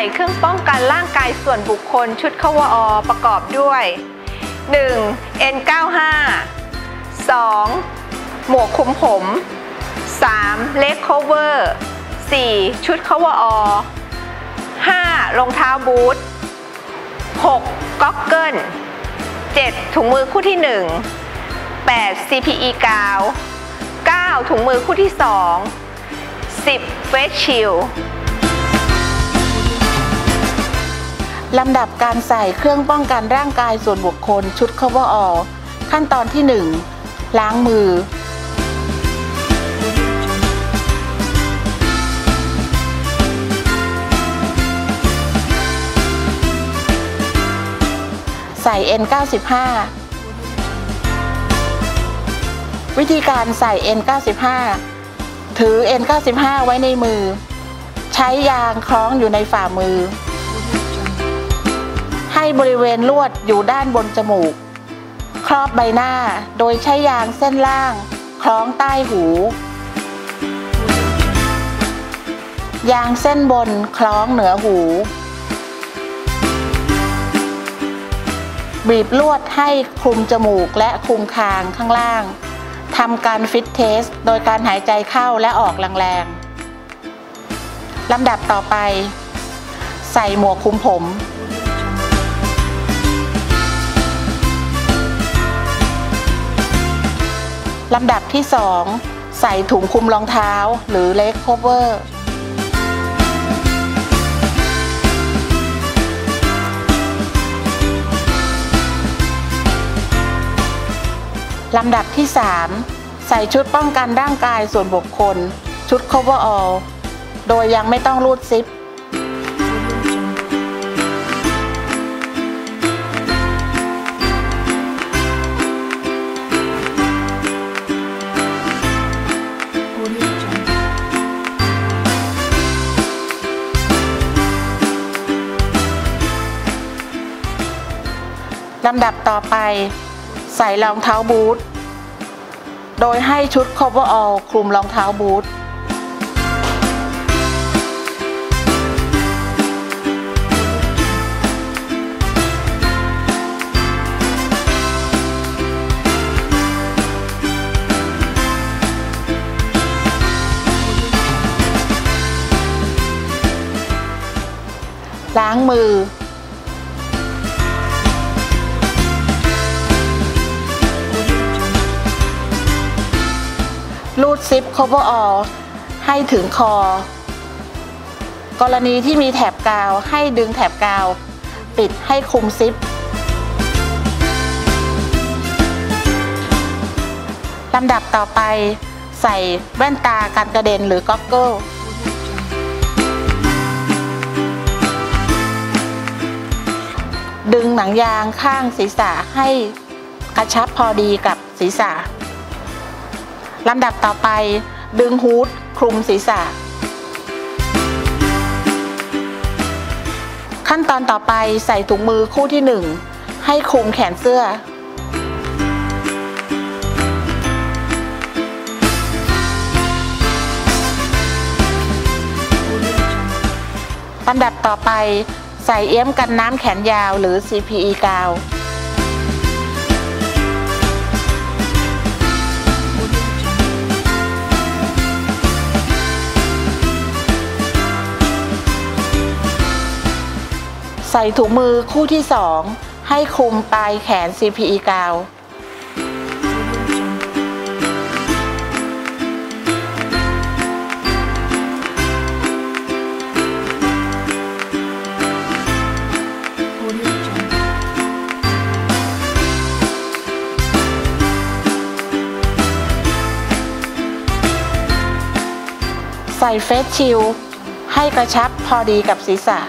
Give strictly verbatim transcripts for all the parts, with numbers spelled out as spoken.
เครื่องป้องกันร่างกายส่วนบุคคลชุด cover all ประกอบด้วย หนึ่ง เอ็น เก้าสิบห้า สอง หมวกคลุมผม สาม leg cover สี่ ชุด cover all ห้า รองเท้าบูท หก ก็อกเกิล เจ็ด ถุงมือคู่ที่หนึ่ง แปด ซี พี อี กาว เก้า ถุงมือคู่ที่สอง สิบ เฟสชิลด์ลำดับการใส่เครื่องป้องกันร่างกายส่วนบุคคลชุด cover all ขั้นตอนที่หนึ่งล้างมือใส่ เอ็น เก้าสิบห้า วิธีการใส่ เอ็น เก้าสิบห้า ถือ เอ็น เก้าสิบห้า ไว้ในมือใช้ยางคล้องอยู่ในฝ่ามือให้บริเวณลวดอยู่ด้านบนจมูกครอบใบหน้าโดยใช้ยางเส้นล่างคล้องใต้หูยางเส้นบนคล้องเหนือหูบีบลวดให้คลุมจมูกและคลุมคางข้างล่างทำการฟิตเทสโดยการหายใจเข้าและออกแรงๆลำดับต่อไปใส่หมวกคลุมผมลำดับที่สองใส่ถุงคลุมรองเท้าหรือ leg cover ลำดับที่สามใส่ชุดป้องกันร่างกายส่วนบุคคลชุด cover all โดยยังไม่ต้องรูดซิปลำดับต่อไปใส่รองเท้าบูทโดยให้ชุด cover all คลุมรองเท้าบูทล้างมือรูดซิป cover all ให้ถึงคอกรณีที่มีแถบกาวให้ดึงแถบกาวปิดให้คลุมซิปลำดับต่อไปใส่แว่นตากันกระเด็นหรือก็อกเกิลดึงหนังยางข้างศีรษะให้กระชับพอดีกับศีรษะลำดับต่อไปดึงฮู้ดคลุมศีรษะขั้นตอนต่อไปใส่ถุงมือคู่ที่หนึ่งให้คลุมแขนเสื้อลำดับต่อไปใส่เอี้ยมกันน้ำแขนยาวหรือ ซี พี อี กาวใส่ถุงมือคู่ที่สองให้คลุมปลายแขน ซี พี อี กาวใส่เฟสชิลด์ให้กระชับพอดีกับศีรษะ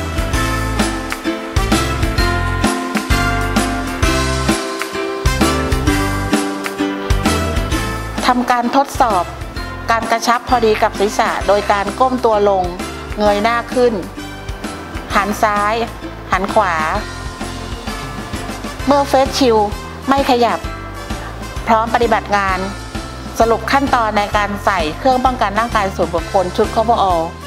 ทำการทดสอบการกระชับพอดีกับศีรษะโดยการก้มตัวลงเงยหน้าขึ้นหันซ้ายหันขวาเมื่อเฟสชิลด์ไม่ขยับพร้อมปฏิบัติงานสรุปขั้นตอนในการใส่เครื่องป้องกันร่างกายส่วนบุคคลชุด cover all